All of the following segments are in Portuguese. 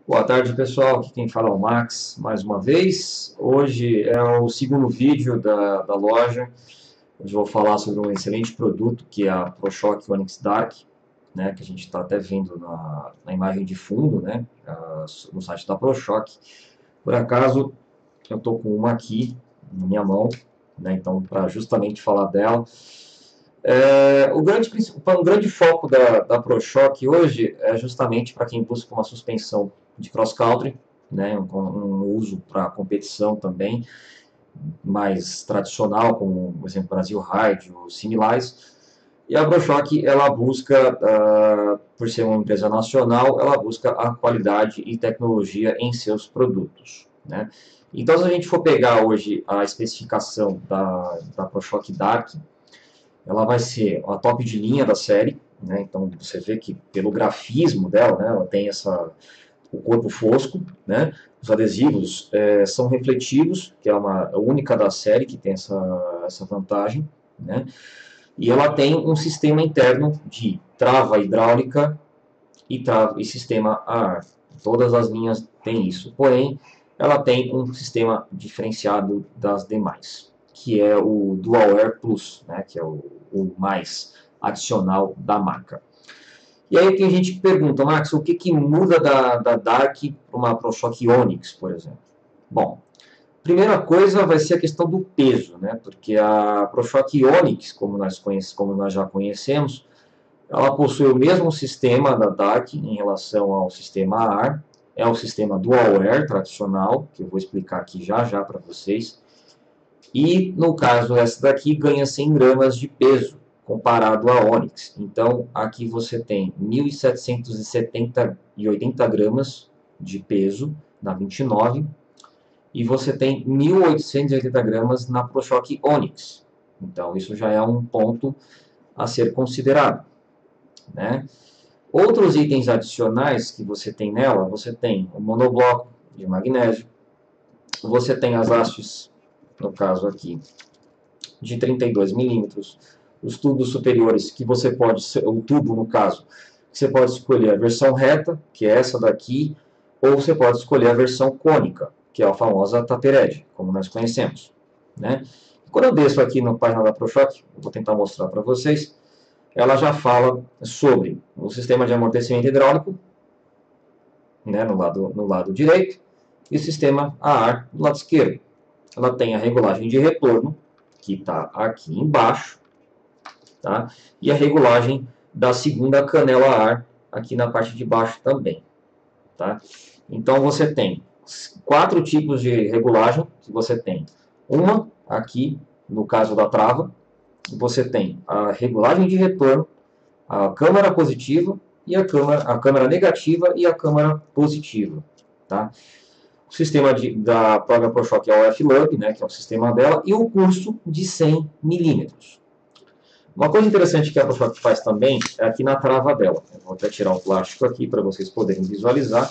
Boa tarde, pessoal. Aqui quem fala é o Max, mais uma vez. Hoje é o segundo vídeo da loja. Hoje eu vou falar sobre um excelente produto que é a ProShock Onyx Dark, né, que a gente está até vendo na imagem de fundo, né, no site da ProShock. Por acaso, eu estou com uma aqui na minha mão, né, então para justamente falar dela. O grande foco da ProShock hoje é justamente para quem busca uma suspensão de cross-country, né, um uso para competição também, mais tradicional, como, por exemplo, Brasil Ride ou similares. E a ProShock, ela busca, por ser uma empresa nacional, ela busca a qualidade e tecnologia em seus produtos, né? Então, se a gente for pegar hoje a especificação da ProShock Dark, ela vai ser a top de linha da série, né? Então você vê que pelo grafismo dela, né, ela tem o corpo fosco, né? Os adesivos são refletivos, que é a única da série que tem essa vantagem, né? E ela tem um sistema interno de trava hidráulica e sistema a ar. Todas as linhas têm isso, porém ela tem um sistema diferenciado das demais, que é o Dual Air Plus, né, que é o mais adicional da marca. E aí tem gente que pergunta, Max, o que muda da Dark para uma ProShock Onyx, por exemplo? Bom, primeira coisa vai ser a questão do peso, né? Porque a ProShock Onyx, como nós já conhecemos, ela possui o mesmo sistema da Dark em relação ao sistema AR, é o sistema Dual Air tradicional, que eu vou explicar aqui já já para vocês. E no caso essa daqui ganha 100 gramas de peso comparado à Onyx. Então aqui você tem 1.770 gramas de peso na 29 e você tem 1.880 gramas na ProShock Onyx. Então isso já é um ponto a ser considerado, né? Outros itens adicionais que você tem nela, você tem o monobloco de magnésio, você tem as hastes, no caso aqui, de 32 milímetros, os tubos superiores que você pode, o tubo no caso, você pode escolher a versão reta, que é essa daqui, ou você pode escolher a versão cônica, que é a famosa tapered, como nós conhecemos, né? Quando eu desço aqui na página da ProShock, eu vou tentar mostrar para vocês, ela já fala sobre o sistema de amortecimento hidráulico, né, no lado direito, e o sistema a ar do lado esquerdo. Ela tem a regulagem de retorno, que está aqui embaixo, tá? E a regulagem da segunda canela a ar, aqui na parte de baixo também. Tá? Então você tem 4 tipos de regulagem, que você tem uma aqui, no caso da trava, você tem a regulagem de retorno, a câmara positiva e a câmara negativa e a câmara positiva. Tá? O sistema da própria ProShock é o F-Lug, né, que é o sistema dela, e o curso de 100 milímetros. Uma coisa interessante que a ProShock faz também é aqui na trava dela. Eu vou até tirar o plástico aqui para vocês poderem visualizar.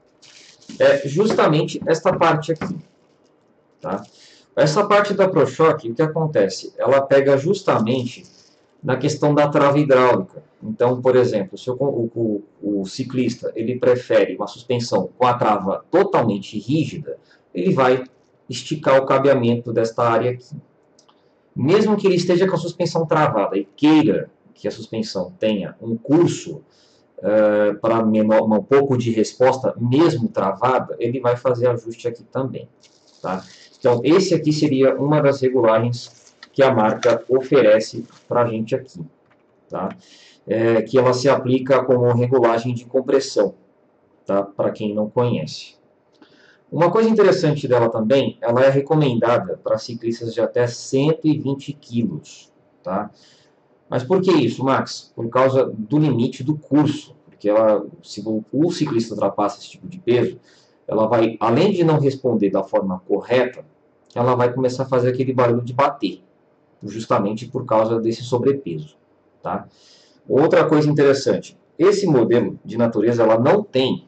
É justamente esta parte aqui. Tá? Essa parte da ProShock, o que acontece? Ela pega justamente na questão da trava hidráulica. Então, por exemplo, se o ciclista ele prefere uma suspensão com a trava totalmente rígida, ele vai esticar o cabeamento desta área aqui. Mesmo que ele esteja com a suspensão travada e queira que a suspensão tenha um curso para um pouco de resposta, mesmo travada, ele vai fazer ajuste aqui também. Tá? Então, esse aqui seria uma das regulagens que a marca oferece para a gente aqui. Tá? Que ela se aplica como regulagem de compressão, tá? Para quem não conhece. Uma coisa interessante dela também, ela é recomendada para ciclistas de até 120 quilos. Tá? Mas por que isso, Max? Por causa do limite do curso. Porque se o ciclista ultrapassa esse tipo de peso, ela vai, além de não responder da forma correta, ela vai começar a fazer aquele barulho de bater, justamente por causa desse sobrepeso. Tá? Outra coisa interessante, esse modelo de natureza ela não tem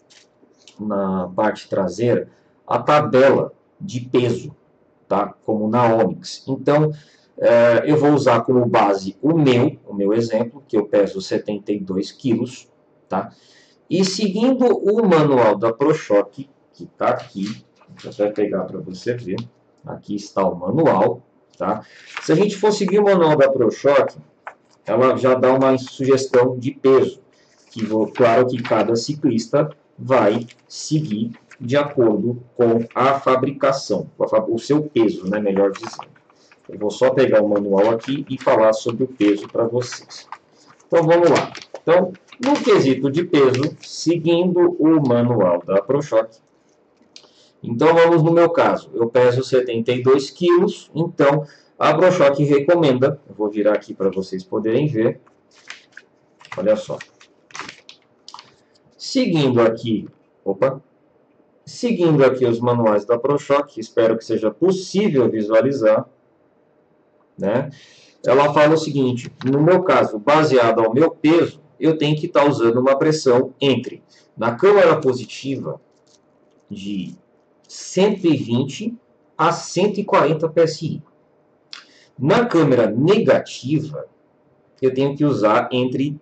na parte traseira a tabela de peso, tá? Como na Onyx. Então, eu vou usar como base o meu exemplo, que eu peso 72 quilos, tá? E seguindo o manual da ProChoque, que está aqui, deixa eu até pegar para você ver, aqui está o manual, tá? Se a gente for seguir o manual da ProChoque, ela já dá uma sugestão de peso, que claro que cada ciclista vai seguir de acordo com a fabricação, o seu peso, né, melhor dizendo. Eu vou só pegar o manual aqui e falar sobre o peso para vocês. Então vamos lá. Então, no quesito de peso, seguindo o manual da ProChoque, então vamos no meu caso, eu peso 72 quilos, então a ProChoque recomenda, eu vou virar aqui para vocês poderem ver, olha só. Seguindo aqui os manuais da ProChoque, espero que seja possível visualizar, né? Ela fala o seguinte, no meu caso, baseado ao meu peso, eu tenho que estar usando uma pressão entre, na câmara positiva, de 120 a 140 PSI. Na câmara negativa, eu tenho que usar entre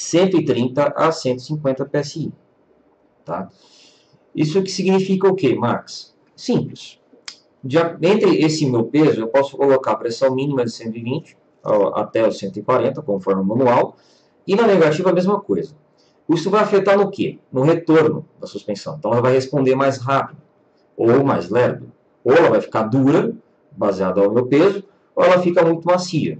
130 a 150 PSI. Tá? Isso que significa o quê, Max? Simples. Entre esse meu peso, eu posso colocar a pressão mínima de 120 até os 140, conforme o manual, e na negativa a mesma coisa. Isso vai afetar no quê? No retorno da suspensão. Então ela vai responder mais rápido, ou mais lerdo. Ou ela vai ficar dura, baseada ao meu peso, ou ela fica muito macia.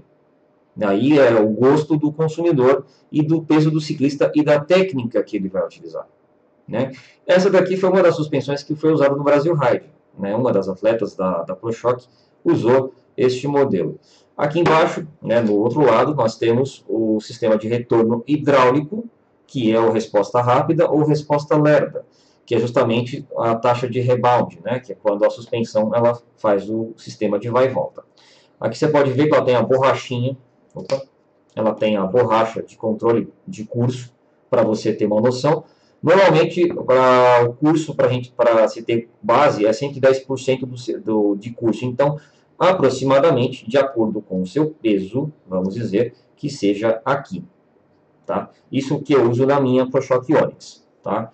Aí é o gosto do consumidor e do peso do ciclista e da técnica que ele vai utilizar. Né? Essa daqui foi uma das suspensões que foi usada no Brasil Ride. Né? Uma das atletas da ProChoque usou este modelo. Aqui embaixo, né, no outro lado, nós temos o sistema de retorno hidráulico, que é o resposta rápida ou resposta lerda, que é justamente a taxa de rebound, né, que é quando a suspensão ela faz o sistema de vai e volta. Aqui você pode ver que ela tem a borrachinha, ela tem a borracha de controle de curso, para você ter uma noção. Normalmente, para o curso, para se ter base, é 110% de curso. Então, aproximadamente, de acordo com o seu peso, vamos dizer, que seja aqui. Tá? Isso que eu uso na minha ProChoque Onix. Tá?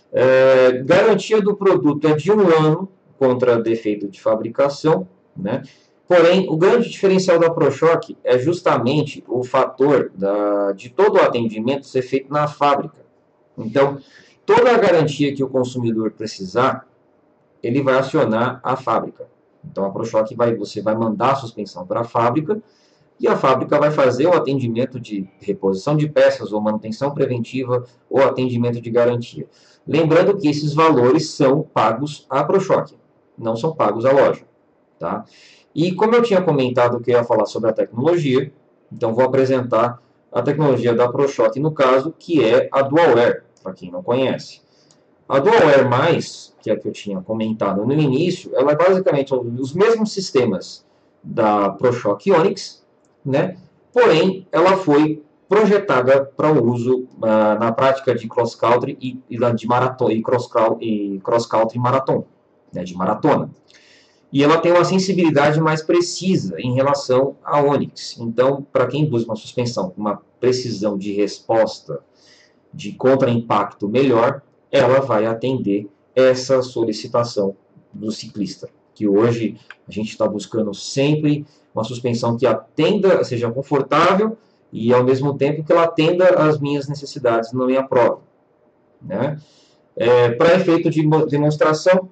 Garantia do produto é de 1 ano contra defeito de fabricação, né? Porém, o grande diferencial da ProChoque é justamente o fator de todo o atendimento ser feito na fábrica. Então, toda a garantia que o consumidor precisar, ele vai acionar a fábrica. Então, a ProChoque você vai mandar a suspensão para a fábrica e a fábrica vai fazer o atendimento de reposição de peças ou manutenção preventiva ou atendimento de garantia. Lembrando que esses valores são pagos à ProChoque, não são pagos à loja. Tá? E como eu tinha comentado que eu ia falar sobre a tecnologia, então vou apresentar a tecnologia da ProChoque no caso, que é a DualAir, para quem não conhece. A DualAir+, que é a que eu tinha comentado no início, ela é basicamente os mesmos sistemas da ProChoque Onix, né? Porém, ela foi projetada para o uso na prática de cross-country de maratona, e cross-country maratona, né? De maratona. E ela tem uma sensibilidade mais precisa em relação à Onix. Então, para quem busca uma suspensão com uma precisão de resposta de contra-impacto melhor, ela vai atender essa solicitação do ciclista. Que hoje a gente está buscando sempre uma suspensão que atenda, seja confortável e ao mesmo tempo que ela atenda às minhas necessidades na minha prova. Né? Para efeito de demonstração,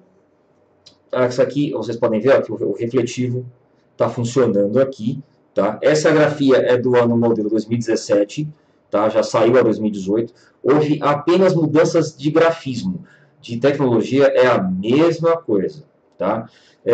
essa aqui, vocês podem ver ó, que o refletivo está funcionando aqui. Tá? Essa grafia é do ano modelo 2017, tá? Já saiu a 2018. Houve apenas mudanças de grafismo. De tecnologia é a mesma coisa. Tá?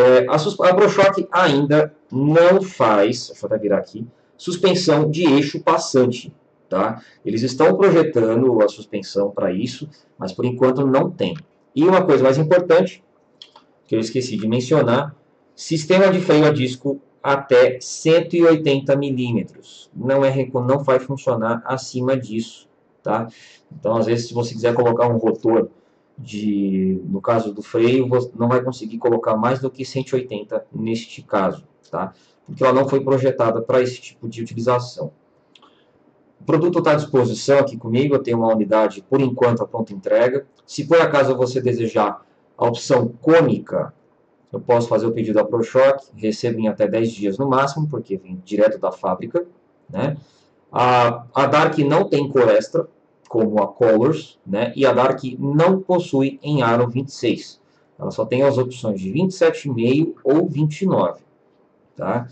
A ProChoque ainda não faz, deixa eu até virar aqui, suspensão de eixo passante. Tá? Eles estão projetando a suspensão para isso, mas por enquanto não tem. E uma coisa mais importante, que eu esqueci de mencionar, sistema de freio a disco até 180 milímetros. Não vai funcionar acima disso. Tá? Então, às vezes, se você quiser colocar um rotor, no caso do freio, você não vai conseguir colocar mais do que 180 neste caso. Tá? Porque ela não foi projetada para esse tipo de utilização. O produto está à disposição aqui comigo, eu tenho uma unidade, por enquanto, a pronta entrega. Se por acaso você desejar a opção cônica, eu posso fazer o pedido da ProShock, recebo em até 10 dias no máximo, porque vem direto da fábrica, né? A Dark não tem cor extra, como a Colors, né? E a Dark não possui em aro 26. Ela só tem as opções de 27,5 ou 29, tá?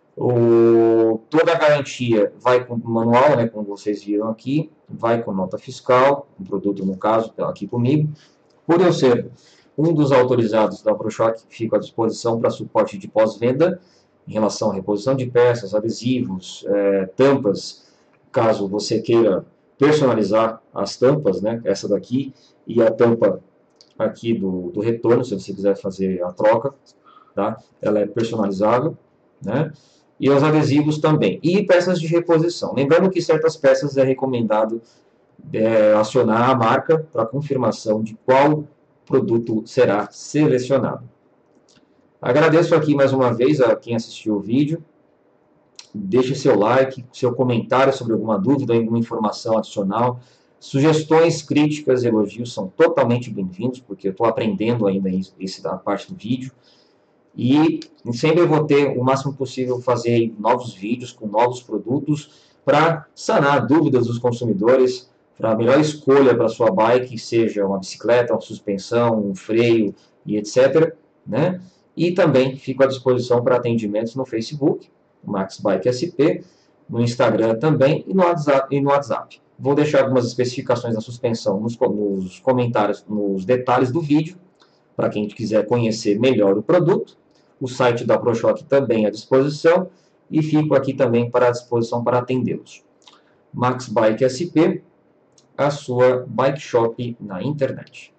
Toda a garantia vai com manual, né, como vocês viram aqui, vai com nota fiscal, um produto, no caso, aqui comigo. Por eu ser um dos autorizados da ProShock, fico à disposição para suporte de pós-venda, em relação à reposição de peças, adesivos, tampas, caso você queira personalizar as tampas, né, essa daqui e a tampa aqui do retorno, se você quiser fazer a troca, tá? Ela é personalizável, né? E os adesivos também. E peças de reposição. Lembrando que certas peças é recomendado acionar a marca para confirmação de qual produto será selecionado. Agradeço aqui mais uma vez a quem assistiu o vídeo. Deixe seu like, seu comentário sobre alguma dúvida, alguma informação adicional. Sugestões, críticas, elogios são totalmente bem-vindos, porque eu estou aprendendo ainda essa parte do vídeo. E sempre vou ter o máximo possível fazer novos vídeos com novos produtos para sanar dúvidas dos consumidores, para a melhor escolha para a sua bike, seja uma bicicleta, uma suspensão, um freio e etc. Né? E também fico à disposição para atendimentos no Facebook, Max Bike SP, no Instagram também e no WhatsApp. Vou deixar algumas especificações da suspensão nos comentários, nos detalhes do vídeo, para quem quiser conhecer melhor o produto. O site da ProShock também à disposição e fico aqui também à disposição para atendê-los. Max Bike SP, a sua bike shop na internet.